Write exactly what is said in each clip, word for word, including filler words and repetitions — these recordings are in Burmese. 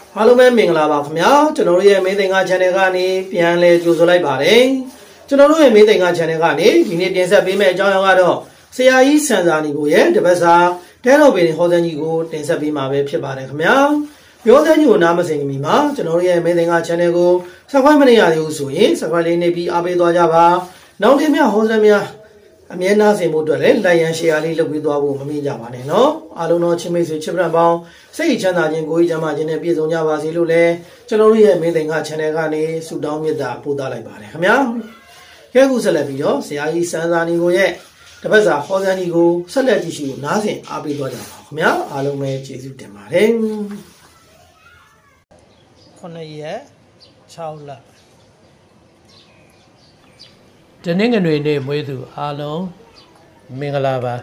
အားလုံးပဲမင်္ဂလာပါခင်ဗျာကျွန်တော်တို့ရဲ့မင်းသင်္ကာ channel ကနေပြန်လဲကြိုဆိုလိုက်ပါတယ်ကျွန်တော်တို့ရဲ့မင်းသင်္ကာ channel ကနေဒီနေ့တင်ဆက်ပေးမယ့်အကြောင်းအရာကတော့ဆရာကြီးစံစာနီကိုရဲ့တပတ်စာတဲတော်ပင်ဟောစံကြီးကိုတင်ဆက်ပေးမှာပဲဖြစ်ပါတယ်ခင်ဗျာပြောစံကြီးကိုနားမစင်ခင်မှာကျွန်တော်တို့ရဲ့မင်းသင်္ကာ channel ကို subscribe မနေရသေးဘူးဆိုရင် subscribe လေးနေပြီးအားပေးသွားကြပါနောက်ထပ်များဟောစံများအမြဲနားဆင်ဖို့အတွက်လည်း like and share လေးလုပ်ပေးသွားဖို့မမေ့ကြပါနဲ့နော်အားလုံးတော့ချင်းမိတ်ဆွေချစ်ပရန်ပေါင်းစိတ်ချမ်းသာခြင်းကိုယ်ကြီးချမ်းသာခြင်းနဲ့ပြည့်စုံကြပါစေလို့လည်းကျွန်တော်တို့ရဲ့မင်းသင်္ကာ channel ကနေဆုတောင်းမေတ္တာပို့သလိုက်ပါတယ်ခင်ဗျာကဲခုဆက်လက်ပြီးတော့ဆရာကြီးစံစာနီကိုရဲ့တပတ်စာဟောစံကြီးကိုဆက်လက်ကြည့်ရှုနားဆင်အားပေးသွားကြပါခင်ဗျာအားလုံးပဲကျေးဇူးတင်ပါတယ်ခုနှစ်ရက်ခြောက်လတနင်္ဂနွေနေ့မွေးသူအားလုံးမင်္ဂလာပါ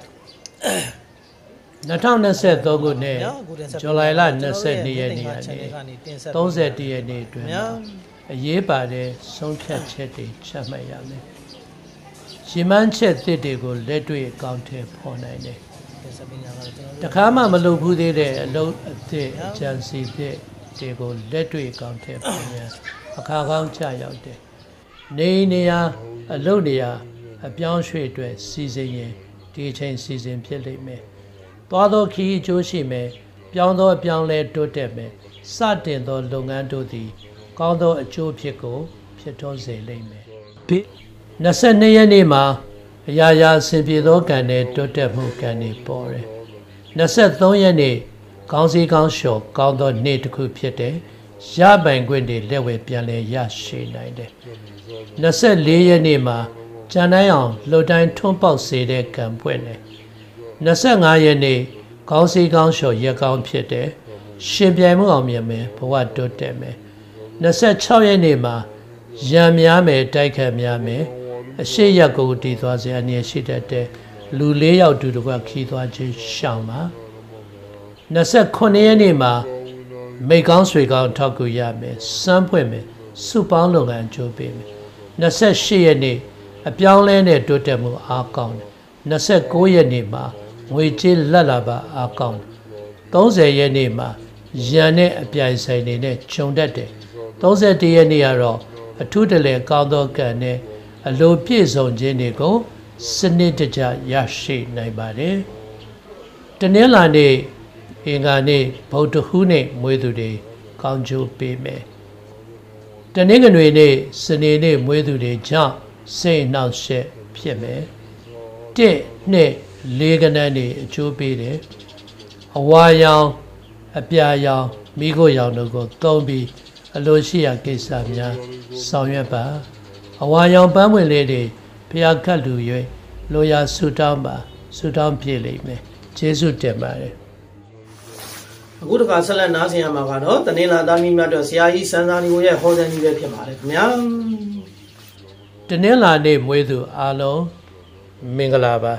၂၀၂၃ခုနှစ်ဇူလိုင်လ၂၂ရက်နေ့ကနေ၃၁ရက်နေ့အတွင်းအရေးပါတဲ့ဆုံးဖြတ်ချက်တွေချမှတ်ရမယ်။ရှင်းမှန်းချက်သစ်တွေကိုလက်တွေ့အကောင့်ထဲပေါ်နိုင်တယ်။တခါမှမလုပ်ဘူးသေးတဲ့အလုပ်အသစ်အကြံစီသစ်တွေကိုလက်တွေ့အကောင့်ထဲပေါ်ရအခါကောင်းချရောက်တယ်။နေနေရာအလုပ်နေရာအပြောင်းရွှေ့အတွက်စီစဉ်ရင်ဒီအချိန်စီစဉ်ဖြစ်လိမ့်မယ်။သွားသောခီးအကျိုးရှိမယ်။ပြောင်းသောအပြောင်းလဲတိုးတက်မယ်။စတင်သောလုပ်ငန်းတို့သည်ကောင်းသောအကျိုးဖြစ်ကိုဖြစ်ထွန်းစေလိမ့်မယ်။၂၂ရက်နေ့မှာအရာရာအစဉ်ပြေသောကံနဲ့တိုးတက်မှုကံတွေပေါ်တယ်။၂၃ရက်နေ့ကောင်းစီကောင်းလျှော်ကောင်းသောနေ့တစ်ခုဖြစ်တယ်။ရပိုင်ခွင့်တွေလက်ဝဲပြန်လဲရရှိနိုင်တယ်။၂၄ရက်နေ့မှာကြံတိုင်းအောင်လှုပ်တိုင်းထွန်းပေါက်စေတဲ့ကံပွင့်တယ်။၂၅ရက်နေ့ကောင်းစီကောင်းလျှော်ရက်ကောင်းဖြစ်တယ်။ရှင်ပြိုင်မှုအောင်မြင်မယ်ဘဝတိုးတက်မယ်။၂၆ရက်နေ့မှာရံများမယ်တိုက်ခတ်များမယ်အရှိရက်ကိုတည်သွားစေအနေရှိတတ်တဲ့လူ၄ယောက်တူတကွခီးသွားခြင်းရှောင်ပါ၂၉ရက်နေ့မှာမိကောင်းဆွေကောင်းထောက်ကူရမယ်စမ်းဖွင့်မယ်စုပေါင်းလုပ်ငန်းကြိုးပေးမယ်၂၈ရက်နေ့အပြောင်းလဲနဲ့တိုးတက်မှုအားကောင်းတယ်၂၉ရက်နေ့မှာငွေကြေးလက်လာပါအားကောင်းတယ်၃၀ရက်နေ့မှာရန်နဲ့အပြိုင်ဆိုင်နေနဲ့ခြုံတတ်တယ်၃၁ရက်နေ့ကတော့အထူးတလဲကောင်းသောကံနဲ့အလိုပြည့်စုံခြင်းတွေကိုစနစ်တကျရရှိနိုင်ပါတယ်တနင်္လာနေ့အင်္ဂါနေ့ဗုဒ္ဓဟူးနေ့မွေးသူတွေကောင်းကျိုးပေးမယ်တနင်္ဂနွေနေ့စနေနေ့မွေးသူတွေကြောင့်စိတ်နှောက်ယှက်ဖြစ်မယ်၁ ၂ ၄ကဏ္ဍတွေအကျိုးပေးတယ်အဝါရောင်အပြာရောင်မိခိုရောင်တို့ကိုသုံးပြီးအလိုရှိရာကိစ္စများဆောင်ရွက်ပါအဝါရောင်ပန်းဝင်လေးတွေဖျားခတ်လူ၍လိုရာဆူတောင်းပါဆူတောင်းပြည့်လိမ့်မယ်ကျေးဇူးတင်ပါတယ်အခုတခါဆက်လက်နားဆင်ရမှာကတော့တနင်္လာသားမိမြတ်တော်ဆရာကြီးစံစာနီကိုရဲ့ဟောစံကြီးပဲဖြစ်ပါတယ်ခင်ဗျာတနင်္လာနေ့မွေးသူအားလုံးမင်္ဂလာပါ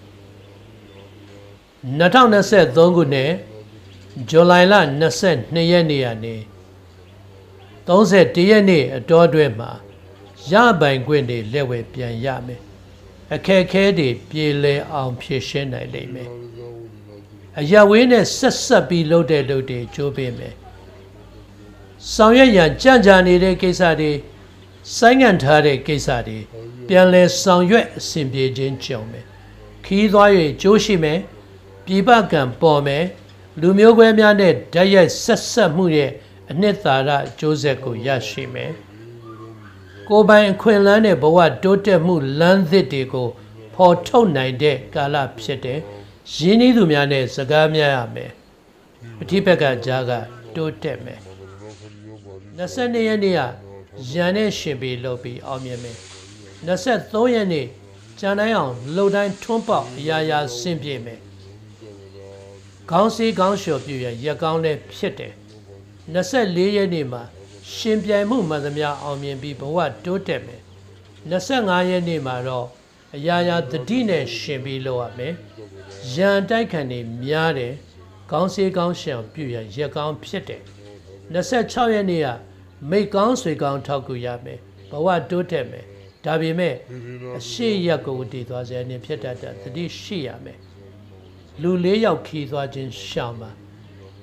၂၀၂၃ခုနှစ်ဇူလိုင်လ၂၂ရက်နေ့ကနေ၃၁ရက်နေ့အတောအတွင်းမှာရပိုင်ခွင့်တွေလက်ဝဲပြန်ရမယ်အခက်အခဲတွေပြေလည်အောင်ဖြည့်ရှင်းနိုင်လိမ့်မယ်အရဝေးနဲ့ဆက်ဆက်ပြီးလုပ်တဲ့လုပ်တွေကြိုးပေးမယ်ဆောင်ရွက်ရန်ကြံ့ကြာနေတဲ့ကိစ္စတွေဆိုင်းငံ့ထားတဲ့ကိစ္စတွေပြန်လည်ဆောင်ရွက်အဆင်ပြေခြင်းကြုံမယ်ခီးသွား၍ကြိုးရှိမယ်ပြည်ပကံပေါ်မယ်လူမျိုးကွဲများနဲ့ဓာတ်ရိုက်ဆက်ဆက်မှုရဲ့အနှစ်သာရအကျိုးဆက်ကိုရရှိမယ်ကိုယ်ပိုင်အခွင့်အလမ်းနဲ့ဘဝတိုးတက်မှုလမ်းသစ်တွေကိုဖော်ထုတ်နိုင်တဲ့ကာလဖြစ်တဲ့ရင်းနှီးသူများနဲ့စကားများရမယ်ပဋိပက္ခကြားကတိုးတက်မယ်၂၂ရက်နေ့ကရန်နဲ့ရှင်ပြီးလုပ်ပြီးအောင်မြင်မယ်၂၃ရက်နေ့ကြံတိုင်းအောင်လှုပ်တိုင်းထွန်းပေါက်အရာရာဆင်ပြေမယ်ခေါင်းစည်းခေါင်းလျှော်ပြည့်ရရက်ကောင်းလည်းဖြစ်တယ်၂၄ရက်နေ့မှာရှင်ပြိုင်မှုမှန်သမျှအောင်မြင်ပြီးဘဝတိုးတက်မယ်၂၅ရက်နေ့မှာတော့အရာရာတတိနဲ့ရှင်ပြီးလုပ်ရမယ်ရန်တိုက်ခံနေများတယ်ခေါင်းစည်းခေါင်းရှောင်ပြည့်ရရက်ကောင်းဖြစ်တယ်၂၆ရက်နေ့ကမိကောင်းဆွေကောင်းထောက်ကူရမယ်ဘဝတိုးတက်မယ်ဒါပေမဲ့အရှိရက်ကိုတည်သွားစေနေဖြစ်တတ်တဲ့တတိရှိရမယ်လူလေးယောက်ခီးသွားခြင်းရှောင်ပါ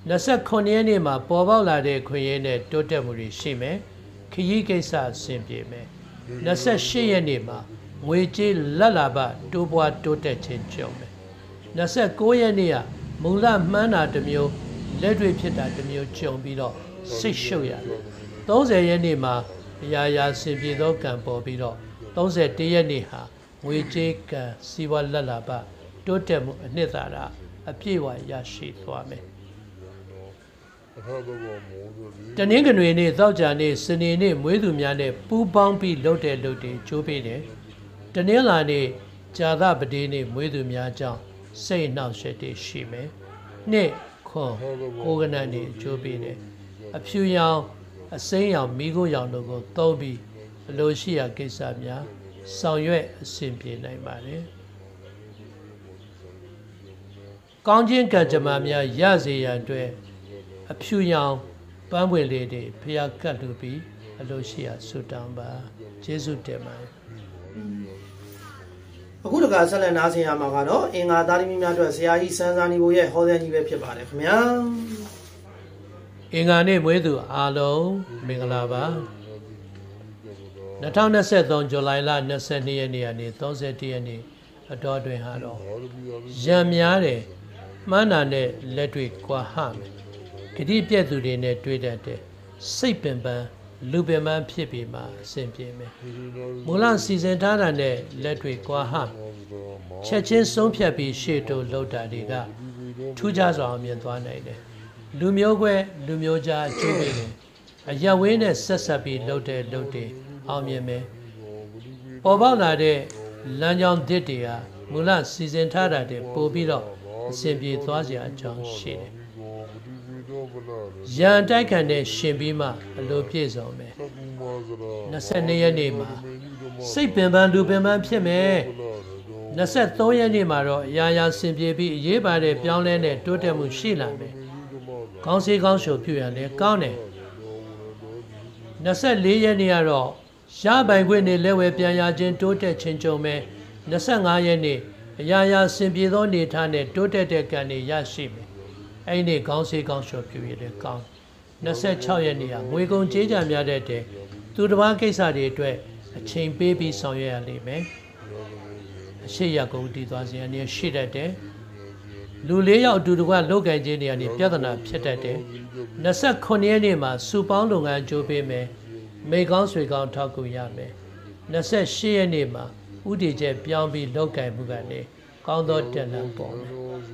နှစ်ဆက်ခုနှစ်ရက်နေ့မှာပေါ်ပေါက်လာတဲ့ခွင့်ရနဲ့တိုးတက်မှုတွေရှိမယ်ခရီးကိစ္စအဆင်ပြေမယ်နှစ်ဆက်ရှစ်ရက်နေ့မှာငွေကြေးလက်လာပတိုးပွားတိုးတက်ခြင်းကြုံမယ်နှစ်ဆက်ကိုးရက်နေ့ကမူလမှန်းတာတစ်မျိုးလက်တွေ့ဖြစ်တာတစ်မျိုးကြုံပြီးတော့စိတ်ရှုပ်ရတယ်သုံးဆယ်ရက်နေ့မှာအရာရာအဆင်ပြေသောကံပေါ်ပြီးတော့သုံးဆယ်တစ်ရက်နေ့ဟာငွေကြေးကံစီးပွားလက်လာပတိုးတက်မှုအနှစ်သာရအပြည့်အဝရရှိသွားမယ်တနင်္ဂနွေနေ့သောကြာနေ့စနေနေ့မွေးသူများနဲ့ပူးပေါင်းပြီးလုပ်တဲ့လုပ်တွေကြိုးပေးတယ်တနင်္လာနေ့ဇာသပတိနေ့မွေးသူများကြောင့်စိတ်နှောက်ယှက်တွေရှိမယ်နှစ်ခွန်ကိုကနန်တွေကြိုးပေးတယ်အဖြူရောင်အစိမ်းရောင်မိခိုးရောင်တို့ကိုသုံးပြီးအလိုရှိရာကိစ္စများဆောင်ရွက်အဆင်ပြေနိုင်ပါတယ်ကောင်းခြင်းကံကြမ္မာများရစေရန်အတွက်အဖြူရောင်ပန်းပွင့်လေးတွေဖျားကတ်လူပြီးအလိုရှိရာဆုတောင်းပါယေရှုတင်ပါတယ်အခုတခါဆက်လက်နားဆင်ရမှာကတော့အင်္ဂါသားသမီးများအတွက်ဆရာကြီးစန်းစာနီဘိုရဲ့ဟောတဲ့ကြီးပဲဖြစ်ပါတယ်ခင်ဗျာအင်္ဂါနေ့မွေးသူအားလုံးမင်္ဂလာပါ၂၀၂၃ဇူလိုင်လ၂၂ရက်နေ့ကနေ၃၁ရက်နေ့အတော်တွင်ဟာတော့ရံများတယ်မှန်းတာနဲ့လက်တွေ့ကွာဟမယ်ဂတိပြည့်သူတွေနဲ့တွေ့တတ်တဲ့စိတ်ပင်ပန်းလူပင်ပန်းဖြစ်ပြီးမှအဆင်ပြေမယ်မူလစီစဉ်ထားတာနဲ့လက်တွေ့ကွာဟချက်ချင်းဆုံးဖြတ်ပြီးရှေ့တိုးလှုပ်တာတွေကထူးခြားစွာအောင်မြင်သွားနိုင်တယ်လူမျိုးကွဲလူမျိုးကြားအကျိုးပေးတယ်အရဝင်းနဲ့ဆက်ဆက်ပြီးလှုပ်တဲ့လှုပ်တွေအောင်မြင်မယ်ပေါ်ပေါက်လာတဲ့လမ်းကြောင်းသစ်တွေဟာမူလစီစဉ်ထားတာတွေပို့ပြီးတော့အဆင်ပြေသွားစရာအကြောင်းရှိတယ်ရန်တိုက်ခံတဲ့ရှင်ပြီးမှအလိုပြည့်စုံမယ်၂၂ရက်နေ့မှာစိတ်ပင်ပန်းလူပင်ပန်းဖြစ်မယ်၂၃ရက်နေ့မှာတော့အရာရာဆင်ပြေပြီးအရေးပါတဲ့ပြောင်းလဲတဲ့တိုးတက်မှုရှိလာမယ်ကောင်းစေးကောင်းရှုပ်ပြုရလဲကောင်းတယ်၂၄ရက်နေ့ကတော့ရပိုင်ခွင့်နဲ့လက်ဝဲပြန်ရခြင်းတိုးတက်ခြင်းကြုံမယ်၂၅ရက်နေ့အရာရာဆင်ပြေသောအနေထားနဲ့တိုးတက်တဲ့ကံတွေရရှိမယ်အဲ့ဒီကောင်းစေးကောင်းရှုပ်ပြုရလဲကောင်း၂၆ရက်နေ့ကငွေကုန်ကြေးကြများတဲ့တဲ့သူတစ်ပါးကိစ္စတွေအတွက်အချိန်ပေးပြီးဆောင်ရွက်ရလိမ့်မယ်အရှိရကုန်တည်သွားစေရနေရှိတတ်တယ်လူလေးယောက်အတူတကွလောက်ကင်ခြင်းတွေကနေပြဿနာဖြစ်တတ်တယ်၂၉ရက်နေ့မှာစူပေါင်းလုပ်ငန်းကြိုးပေးမယ်မိကောင်းဆွေကောင်းထောက်ကူရမယ်၂၈ရက်နေ့မှာဥတီကျက်ပြောင်းပြီးလောက်ကင်မှုကနေကောင်းသောတက်လမ်းပေါ်မယ်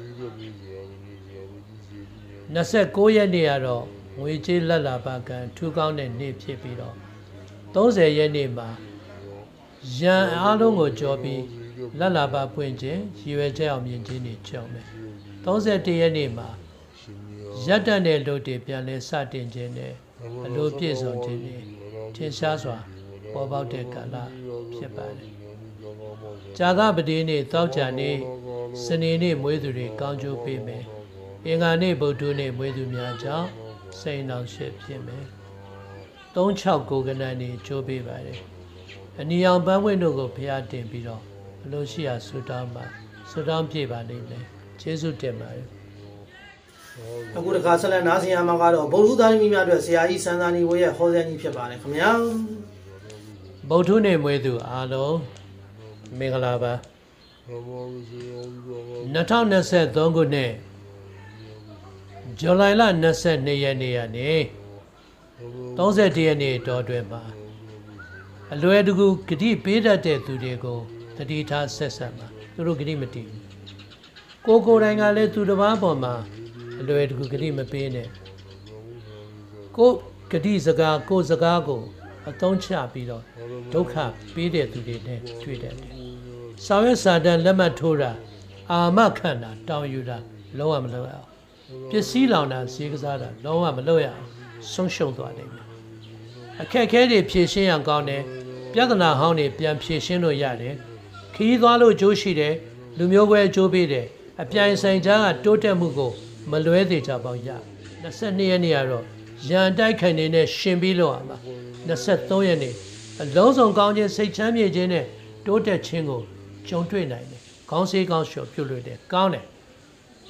၂၉ရက်နေ့ကတော့ငွေကြေးလက်လာပါကံထူးကောင်းတဲ့နေ့ဖြစ်ပြီးတော့၃၀ရက်နေ့မှာရန်အားလုံးကိုကြော်ပြီးလက်လာပါပွင့်ခြင်းရည်ရွယ်ချက်အောင်မြင်ခြင်းတွေကြောင်းမယ်၃၁ရက်နေ့မှာရက်တက်တဲ့လူတွေပြန်လဲစတင်ခြင်းနဲ့အလိုပြည့်စုံခြင်းတွေထင်ရှားစွာပေါ်ပေါက်တဲ့ကာလဖြစ်ပါတယ်။ဇာသပတိနေ့သောကြာနေ့စနေနေ့မွေးသူတွေကောင်းကျိုးပေးမယ်။အင်္ဂါနေ့ဗုဒ္ဓနေ့မွေးသူများကြောင့်စိတ်နှောင့်ယှက်ဖြစ်မယ်။၃၆ကိုကနန်နေ့ကျိုးပေးပါတယ်။အနီအောင်ပန်းဝင့်တို့ကိုဖျားတင်ပြီးတော့အလိုရှိရာဆုတောင်းပါဆုတောင်းပြပါလိမ့်မယ်။ကျေးဇူးတင်ပါတယ်။အခုတခါဆက်လက်နားဆင်ရမှာကတော့ဗုဒ္ဓသားသမီးများအတွက်ဆရာကြီးစန်းစာနီဘိုရဲ့ဟောတဲ့ကြီးဖြစ်ပါတယ်ခင်ဗျာဗုဒ္ဓနေ့မွေးသူအားလုံးမင်္ဂလာပါ၂၀၂၃ခုနှစ်ဇူလိုင်လ၂၂ရက်နေ့ကနေ၃၁ရက်နေ့တော်တွင်မှာအလွယ်တကူဂတိပေးတတ်တဲ့သူတွေကိုတတိထားဆက်ဆက်မှာသူတို့ဂတိမတည်ဘူးကိုကိုယ်တိုင်ကလည်းသူတစ်ပါးပေါ်မှာအလွယ်တကူဂတိမပေးနဲ့ကိုဂတိစကားကိုစကားကိုအသုံးချပြီးတော့ဒုက္ခပေးတဲ့သူတွေနဲ့တွေ့တတ်တယ်။ဆောင်ရွက်စာတမ်းလက်မှတ်ထိုးတာအာမခံတာတောင်းယူတာလုံးဝမလုပ်ရအောင်။ပစ္စည်းလောင်တာဈေးကစားတာလုံးဝမလုပ်ရအောင်ဆုံးရှုံးသွားနိုင်တယ်။အခက်အခဲတွေဖြေရှင်းရန်ကောင်းတယ်။ပြဿနာဟောင်းတွေပြန်ဖြေရှင်းလို့ရတယ်။ခရီးသွားလို့ကြိုးရှိတယ်။လူမျိုးကွဲအကျိုးပေးတယ်။အပြိုင်ဆိုင်ကြားကတိုးတက်မှုကိုမလွဲသေးကြပါဘူးရ။၂၂ရက်နေ့ကတော့ရန်တိုက်ခိုင်နေတဲ့ရှင်ပြီးလို့ရမှာ။၂၃ရက်နေ့အလုံးစုံကောင်းခြင်းစိတ်ချမ်းမြေ့ခြင်းနဲ့တိုးတက်ခြင်းကိုကြုံတွေ့နိုင်တယ်။ခေါင်းစည်းကောင်းလျှော်ပြုလို့တယ်ကောင်းတယ်။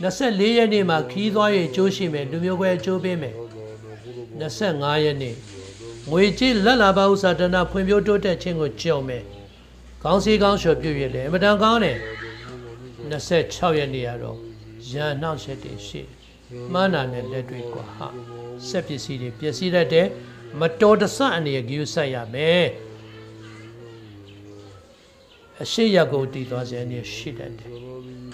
နှစ်လေးရက်နေ့မှာခီးသွား၍ကျိုးရှိမယ်လူမျိုးကွဲကျိုးပေးမယ်နှစ်ရက်နေ့ငွေကြေးလက်လာပါဥစ္စာတနာဖွံ့ဖြိုးတိုးတက်ခြင်းကိုကြုံမယ်ကောင်းစီကောင်းလျှော်ပြုရလေအမတန်ကောင်းတယ်နှစ်ရက်နေ့ကတော့ရန်နှောက်ရက်တွေရှိမာနာနဲ့လက်တွေ့กว่าဟာစက်ပစ္စည်းတွေပျက်စီးတတ်တယ်မတော်တဆအနေနဲ့ဂရုစိုက်ရမယ်အရှိရကိုတည်သွားစေအနေရှိတတ်တယ်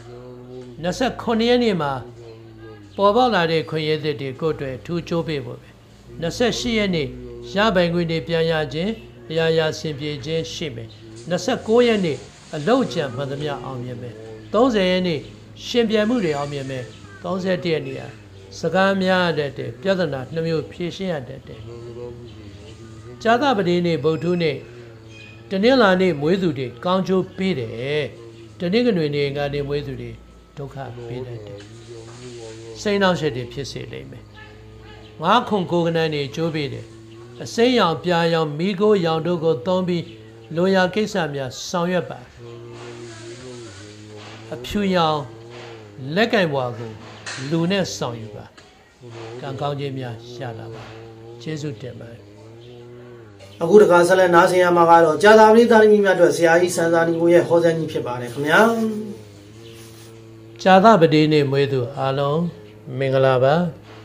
29ရက်နေ့မှာပေါ်ပေါက်လာတဲ့ခွင့်ရည်တွေကိုတွေ့ထူးကျိုးပေးဖို့ပဲ28ရက်နေ့ရပိုင်ခွင့်တွေပြန်ရခြင်းအရာရာဆင်ပြေခြင်းရှိမယ်29ရက်နေ့အလောက်ကျန်မှန်သမျှအောင်မြင်မယ်30ရက်နေ့ရှင်ပြန်မှုတွေအောင်မြင်မယ်31ရက်နေ့စကားများတတ်တဲ့ပြဿနာနှမျိုးဖြေရှင်းရတတ်တယ်ဇာတပတိနေ့ဗုဒ္ဓနေ့တနင်္လာနေ့မွေးသူတွေကောင်းကျိုးပေးတယ်တနင်္ဂနွေနေ့ကနေမွေးသူတွေဒုက္ခပေးတတ်တယ်စိတ်နှောက်ယှက်တွေဖြစ်စေလိမ့်မယ်ငါးခုကိုကနန်းတွေကျိုးပေးတယ်အစိမ်းရောင်ပြာရောင်မိခိုးရောင်တို့ကိုသုံးပြီးလိုရာကိစ္စများဆောင်ရွက်ပါအဖြူရောင်လက်ကင်ဘွားကိုလူနဲ့ဆောင်ယူပါကံကောင်းခြင်းများရလာပါကျေးဇူးတင်ပါတယ်အခုတခါဆက်လက်နားဆင်ရမှာကတော့ကြာသာပရိသတ်မိများအတွက်ဆရာကြီးစံစာနီကိုရဲ့ဟောစံကြီးဖြစ်ပါတယ်ခင်ဗျာကြာသပတေးနေ့မွေးသူအားလုံးမင်္ဂလာပါ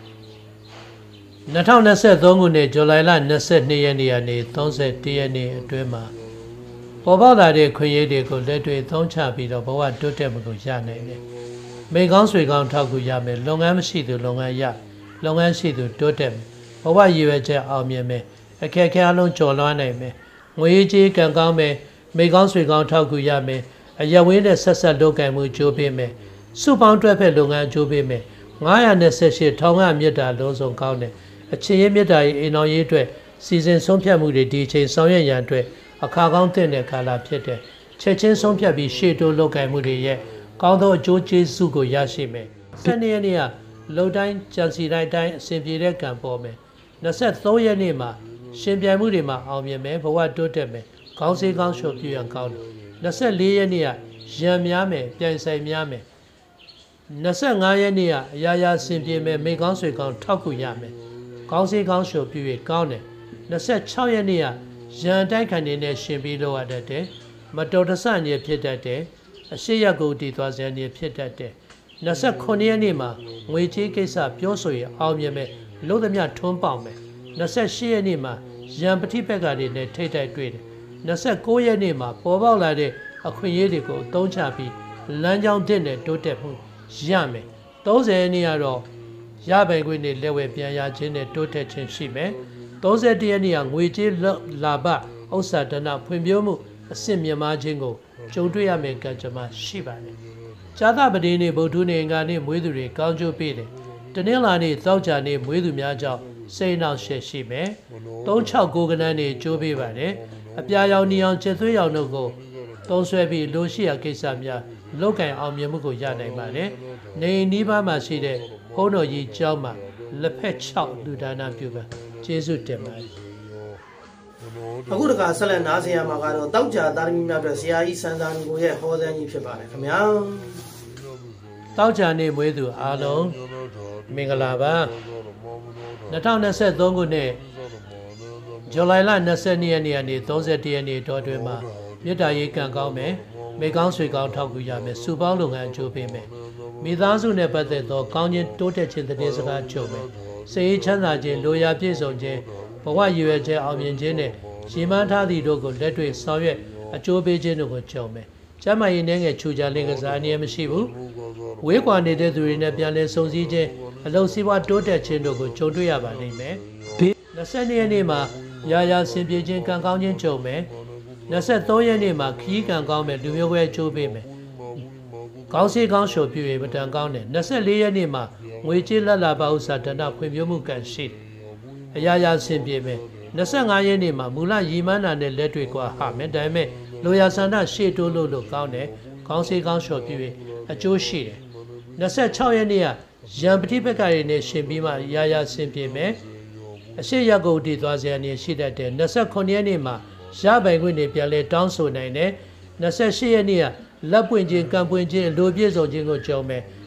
၂၀၂၃ခုနှစ်ဇူလိုင်လ၂၂ရက်နေ့ကနေ၃၁ရက်နေ့အတွင်းမှာပေါ်ပေါက်လာတဲ့ခွင့်ရည်တွေကိုလက်တွေ့သုံးချပြီးတော့ဘဝတိုးတက်မှုကိုရနိုင်တယ်။မိကောင်းဆွေကောင်းထောက်ကူရမယ်။လုပ်ငန်းမရှိသူလုပ်ငန်းရလုပ်ငန်းရှိသူတိုးတက်မယ်။ဘဝရည်ရွယ်ချက်အောင်မြင်မယ်။အခက်အခဲအလုံးကျော်လွှားနိုင်မယ်။ငွေကြေးကံကောင်းမယ်။မိကောင်းဆွေကောင်းထောက်ကူရမယ်။အရက်ဝင်းနဲ့ဆက်ဆက်လုပ်ကိုင်မှုကြိုးပေးမယ်။စုပေါင်းတွဲဖက်လုပ်ငန်းကြိုးပေးမယ်။၅၂၈ထောင်ကမြတ်တာလုံးစုံကောင်းတယ်။အချင်းရေးမြတ်တာရေးအိမ်တော်ရေးအတွက်စီစဉ်ဆုံးဖြတ်မှုတွေဒီအချိန်ဆောင်ရွက်ရန်အတွက်အခါကောင်းတဲ့ကာလဖြစ်တဲ့ချက်ချင်းဆုံးဖြတ်ပြီးရှေ့တိုးလုပ်ကိုင်မှုတွေရဲ့ကောင်းသောအကျိုးကျေးဇူးကိုရရှိမယ်။၁၂ရက်နေ့ကလုံတိုင်းကြံစီတိုင်းတိုင်းအစဉ်ပြေတဲ့ကံပေါ်မယ်။၂၃ရက်နေ့မှာရှင်ပြိုင်မှုတွေမှာအောင်မြင်မယ်ဘဝတိုးတက်မယ်။ခေါင်းစည်းကောင်းလျှော်ပြရန်ကောင်းတယ်။၂၄ရက်နေ့ကရံများမယ်ပြိုင်ဆိုင်များမယ်။၂၅ရက်နေ့ကအရာရာဆင်ပြေမယ်မိကောင်းဆွေကောင်းထောက်ကူရမယ်။ခေါင်းစည်းကောင်းလျှော်ပြရကောင်းတယ်။၂၆ရက်နေ့ကရန်တိုက်ခံနေတဲ့ရှင်ပြီးလို့ရတတ်တယ်မတော်တဆညဖြစ်တတ်တယ်အရှိရကိုတည်သွားစေညဖြစ်တတ်တယ်၂၉ရက်နေ့မှာငွေကြေးကိစ္စပြောဆိုရအောင်မြင်မယ်လို့သမျှထွန်းပေါက်မယ်၂၈ရက်နေ့မှာရန်ပဋိပက္ခတွေနဲ့ထိတ်တိုက်တွေ့တယ်၂၉ရက်နေ့မှာပေါ်ပေါက်လာတဲ့အခွင့်အရေးတွေကိုအသုံးချပြီးလမ်းကြောင်းတစ်နဲ့တိုးတက်မှုရမယ်၃၀ရက်နေ့ကတော့ရပိုင်ခွင့်နဲ့လက်ဝဲပြန်ရခြင်းနဲ့တိုးတက်ခြင်းရှိမယ်၃၁ရက်နေ့ကငွေကြေးလာဘဥစ္စာဒနာဖွံ့ဖြိုးမှုအဆင့်မြင့်မားခြင်းကိုကြုံတွေ့ရမယ့်ကံကြမ္မာရှိပါတယ်။ဇာတပတိနေ့ဗုဒ္ဓနေ့အင်္ဂါနေ့မွေးသူတွေကောင်းကျိုးပေးတယ်။တနင်္လာနေ့သောကြာနေ့မွေးသူများကြောင့်စိတ်နှောက်ယှက်ရှိမယ်။၃၆ကိုကနန်းနေ့ကျိုးပေးပါတယ်။အပြာရောင်နီအောင်ကျက်သွေးရောင်တို့ကိုသုံးဆွဲပြီးလိုရှိရာကိစ္စများလောက်ကင်အောင်မြင်မှုကိုရနိုင်ပါတယ်။နေနီးပါးမှာရှိတဲ့ဘုန်းတော်ကြီးကျောင်းမှာလက်ဖက်၆လူဒါနပြုပါကျေးဇူးတင်ပါတယ်အခုတခါဆက်လက်နားဆင်ရမှာကတော့တောက်ကြသားသမီးများအတွက်ဆရာကြီးစံစာနီကိုရဲ့ဟောစံကြီးဖြစ်ပါတယ်ခင်ဗျာတောက်ကြနေ့မွေးသူအားလုံးမင်္ဂလာပါ၂၀၂၃ခုနှစ်ဇူလိုင်လ၂၂ရက်နေ့ကနေ၃၁ရက်နေ့တောတွင်မှာမြတ်တာရေးကံကောင်းမယ်မိကောင်းဆွေကောင်းထောက်ကူရမယ်စုပေါင်းလုပ်ငန်းအကျိုးပေးမယ်မိသားစုနဲ့ပတ်သက်သောကောင်းခြင်းတိုးတက်ခြင်းသတင်းစကားကြုံမယ်စိတ်ချမ်းသာခြင်းလိုရာပြည့်စုံခြင်းဘဝရည်ရွယ်ချက်အောင်မြင်ခြင်းနဲ့ရှင်းမှန်းထားသည့်တို့ကိုလက်တွေ့ဆောင်ရွက်အကျိုးပေးခြင်းတို့ကိုကြုံမယ်ကျမ်းမာရေးနဲ့ငယ်ချူကြလင်ကစားအနေမရှိဘူးဝေးကွာနေတဲ့သူတွေနဲ့ပြန်လည်ဆုံစည်းခြင်းအလုံးစည်းဝါးတိုးတက်ခြင်းတို့ကိုကြုံတွေ့ရပါလိမ့်မယ်၂၂ရက်နေ့မှာရာရာဆင်ပြေခြင်းကံကောင်းခြင်းကြုံမယ်၂၃ရက်နေ့မှာခီးကံကောင်းမယ်လူမျိုးပဲအကျိုးပေးမယ်ကောင်းစီကောင်းလျှော်ပြည့်ပဒံကောင်းတယ်၂၄ရက်နေ့မှာငွေကြေးလက်လာပါဥစ္စာဒဏဖွံ့ဖြိုးမှုကံရှိတယ်အရာရာဆင်ပြေမယ်၂၅ရက်နေ့မှာမူလရည်မှန်းတာနဲ့လက်တွေ့ကွာဟာမယ်ဒါပေမဲ့လိုရာဆန္ဒရှေ့တိုးလို့လို့ကောင်းတယ်ကောင်းစီကောင်းလျှော်ပြည့်အကျိုးရှိတယ်၂၆ရက်နေ့ကရန်ပဋိပက္ခတွေနဲ့ရှင်ပြီးမှရာရာဆင်ပြေမယ်အရှိရကုတ်တည်သွားစေရနေရှိတတ်တယ်၂၉ရက်နေ့မှာရပိုင်ခွင့်တွေပြန်လဲတောင်းဆိုနိုင်တယ်၂၈ရက်နေ့ကလက်ပွင့်ခြင်းကံပွင့်ခြင်းလိုပြည့်စုံခြင်းကိုကြုံမယ်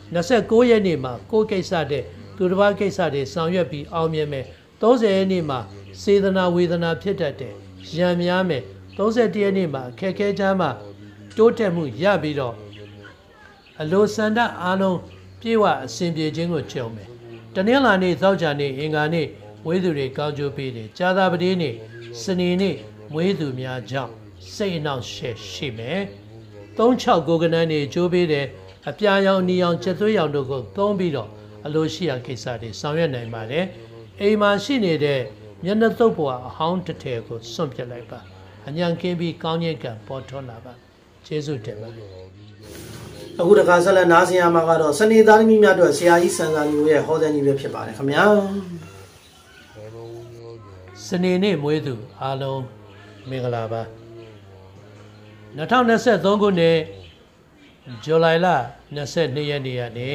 29ရက်နေ့မှာကိုယ်ကိစ္စတဲ့သူတစ်ပါးကိစ္စတွေဆောင်ရွက်ပြီးအောင်မြင်မယ်30ရက်နေ့မှာစေတနာဝေဒနာဖြစ်တတ်တယ်ရံများမယ်31ရက်နေ့မှာအခက်ခဲချမ်းမှာတိုးတက်မှုရပြီးတော့အလိုဆန္ဒအားလုံးပြေဝအစဉ်ပြေခြင်းကိုကြုံမယ်တနင်္လာနေ့သောကြာနေ့အင်္ဂါနေ့မွေးသူတွေကောင်းကျိုးပေးတယ်ကြာသပတေးနေ့စနေနေ့မွေးသူများကြောင့်စိတ်အနှောင့်အယှက်ရှိမယ်36ကိုကနန်းနေကြိုးပေးတယ်အပြာရောင်နီရောင်ချက်သွေးရောင်တို့ကိုသုံးပြီးတော့အလိုရှိရာကိစ္စတွေဆောင်ရွက်နိုင်ပါတယ်အိမ်မှာရှိနေတဲ့မျက်နှာသုတ်ဘဝအဟောင်းတစ်ထည်ကိုစွန့်ပစ်လိုက်ပါအညံကင်းပြီးကောင်းခြင်းကံပေါ်ထွန်းလာပါကျေးဇူးတင်ပါတယ်အခုတခါဆက်လက်နားဆင်ရမှာကတော့စနေသားသမီးများတို့ဆရာကြီးစံစာမျိုးရဲ့ဟောတဲ့နည်းပဲဖြစ်ပါတယ်ခင်ဗျာစနေနေ့မွေးသူအားလုံးမင်္ဂလာပါ2023ခုနှစ်ဇူလိုင်လ22ရက်နေ့ကနေ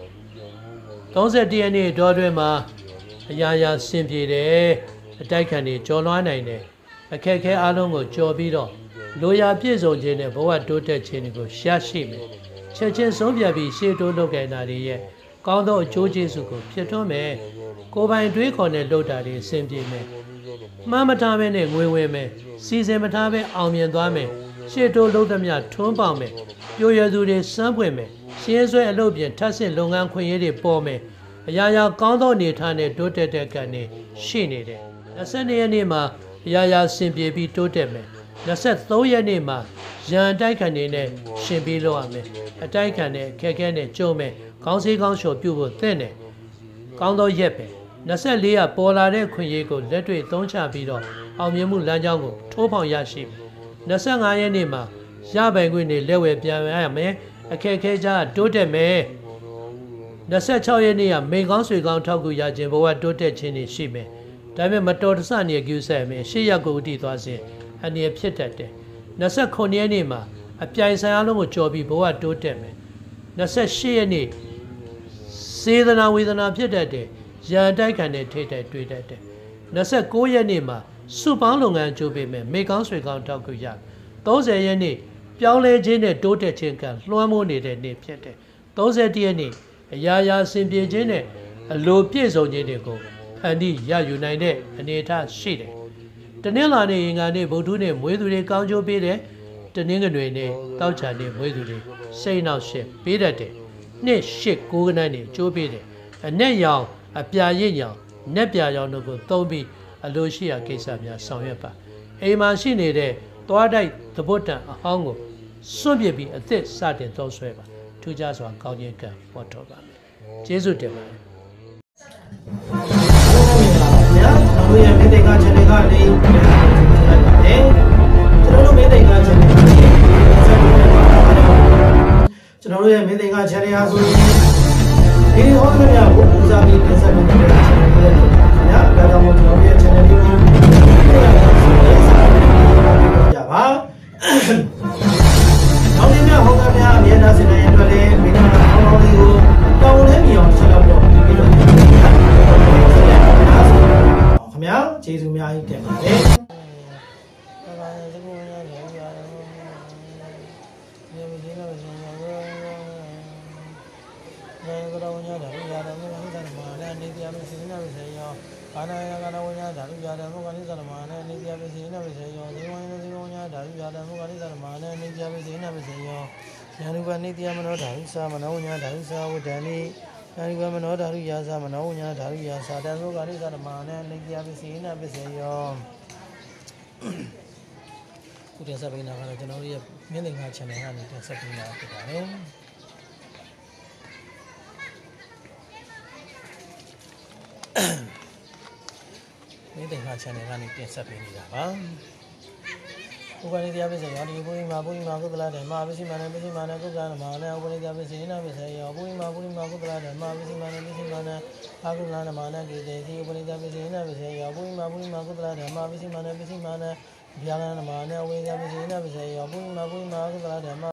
31ရက်နေ့တောတွင်မှာအရာရာဆင်ပြေတယ်အတိုက်ခံတွေကြော်လွှားနိုင်တယ်အခက်ခဲအားလုံးကိုကြော်ပြီးတော့လိုရာပြည့်စုံခြင်းနဲ့ဘဝတိုးတက်ခြင်းကိုရရှိမယ်ချက်ချင်းဆုံးဖြတ်ပြီးရှေ့တိုးလုပ်ကြတာတွေရဲ့ကောင်းသောအကျိုးကျေးဇူးကိုဖြစ်ထွန်းမယ်ကိုယ်ပိုင်တွေးခေါ်နဲ့လုပ်တာတွေအဆင်ပြေမယ်မှန်မထားဘဲနဲ့ငွေဝင်မယ်စီစဉ်မထားဘဲအောင်မြင်သွားမယ်ရှေ့တိုးလုပ်သမျှထွန်းပေါက်မယ်ပြိုရသူတွေစမ်းပွင့်မယ်ရှင်းဆွဲအလုပ်ပြင်ထပ်ဆင့်လုပ်ငန်းခွင့်ရတွေပေါ်မယ်အရာရာကောင်းသောအနေထားနဲ့တိုးတက်တဲ့ကံနဲ့ရှိနေတယ်22ရက်နေ့မှာအရာရာဆင်ပြေပြီးတိုးတက်မယ်23ရက်နေ့မှာရန်တိုက်ခံနေနဲ့ရှင်ပြီးလုပ်ရမယ်အတိုက်ခံနဲ့ခက်ခဲနဲ့ကြုံမယ်ခေါင်းစည်းခေါင်းလျှော်ပြုဖို့သင့်တယ်ကောင်းသောရက်ပဲ24ရက်ပေါ်လာတဲ့ခွင့်ရေးကိုလက်တွေ့သုံးချပြီးတော့အောင်မြင်မှုလမ်းကြောင်းကိုထိုးဖောက်ရရှိမယ်25ရက်နေ့မှာရပိုင်ခွင့်တွေလက်ဝယ်ပြန်ရမယ်အခက်ခဲကြတိုးတက်မယ်26ရက်နေ့ကမိန်ကောင်းဆွေကောင်းထောက်ကူရခြင်းဘဝတိုးတက်ခြင်းတွေရှိမယ်ဒါပေမဲ့မတော်တဆနေကျူးဆက်မယ်ရှေ့ရက်ကိုဥတည်သွားစဉ်အနေဖြစ်တတ်တယ်29ရက်နေ့မှာအပြိုင်ဆိုင်အားလုံးကိုကြော်ပြီးဘဝတိုးတက်မယ်28ရက်နေ့စေတနာဝေဒနာဖြစ်တတ်တယ်ရန်တိုက်ခံတဲ့ထိတ်တိုက်တွေ့တတ်တယ်29ရက်နေ့မှာစုပေါင်းလုပ်ငန်းကြိုးပေးမယ်မိကောင်းဆွေကောင်းထောက်ကူရ30ရက်နေ့ပြောင်းလဲခြင်းနဲ့တိုးတက်ခြင်းကလွှမ်းမိုးနေတဲ့နေ့ဖြစ်တယ်31ရက်နေ့အရာရာဆင်ပြေခြင်းနဲ့အလိုပြည့်စုံခြင်းတွေကိုဖန်တီးရယူနိုင်တဲ့အနေအထားရှိတယ်တနင်္လာနေ့အင်္ဂါနေ့ဗုဒ္ဓနေ့မွေးသူတွေကောင်းကျိုးပေးတယ်တနင်္ဂနွေနေ့တောက်ချာနေ့မွေးသူတွေစိတ်နှောက်ရှက်ပေးတတ်တယ်နှစ်ရှစ်ကိုးကနန်းနေ့ကျိုးပေးတယ်အနက်ရောင်အပြာရင့်ရောင်နက်ပြာရောင်တို့ကိုသုံးပြီးအလိုရှိရာကိစ္စများဆောင်ရွက်ပါအိမ်မှာရှိနေတဲ့သွားတိုက်သဘွတ်တန်အဟောင်းကိုစွန့်ပစ်ပြီးအသက်စတင်သုံးဆွဲပါထူးခြားစွာကောင်းခြင်းကံပေါ်တော်ပါမယ်ကျေးဇူးတင်ပါတယ်ဗျာကျွန်တော်ရဲ့မိသိက channel ကနေပြန်လိုက်ပါတယ်ကျွန်တော်တို့မိသိက channel ကနေကျွန်တော်တို့ရဲ့မိသိက channel ဟာဆိုရင်ဒီဟောသမျှကိုပူဇော်ပြီးတင်ဆက်ပေးနေတဲ့ channel လေးတွေဗျာဒါကြောင့်မို့ကျွန်တော်ရဲ့ channel လေးကိုကြပါနောက်နေ့များဟောသမျှအမြဲတမ်းစင်နေတဲ့အတွက်လည်းမိသားစုကောင်းလေးကိုတောင်းလဲမြအောင်ဆက်လုပ်တော့ပြီးတော့ခင်ဗျာကျေးဇူးများကြီးတင်ပါတယ်ကာနာယကာနဝိညာဓာတုယာတမောကနိသရမနဲ့နေပြပစေနပစေယောဇေဝယဇေဝညာဓာတုယာတမောကနိသရမနဲ့နေပြပစေနပစေယောဉာဏုပနိတယမနောဓာတုသာမနောညာဓာတုသာဝတ္တနိဉာဏုပမနောဓာတုယာသမနောညာဓာတုယာသာတံမောကနိသရမနဲ့နေပြပစေနပစေယောခုတင်ဆက်ပေးတာကတော့ကျွန်တော်တို့ရဲ့မြင့်သင်္ခါ channel ကနေတင်ဆက်ပေးတာဖြစ်ပါတယ်မိသိက channel ကနေတင်ဆက်ပေးနေတာပါဥပနိတရားပစ္စယောဒီပုရိမာပုရိမာကုသလဓမ္မပစ္စည်းမာနပစ္စည်းမာနကုသလမာနဥပနိတရားပစ္စည်းနာပစ္စယောပုရိမာပုရိမာကုသလဓမ္မပစ္စည်းမာနပစ္စည်းမာနအာကုသလမာနကေတေစီဥပနိတရားပစ္စည်းနာပစ္စယောပုရိမာပုရိမာကုသလဓမ္မပစ္စည်းမာနပစ္စည်းမာနဗျာလနမာနဥပနိတရားပစ္စည်းနာပစ္စယောပုရိမာပုရိမာကုသလဓမ္မ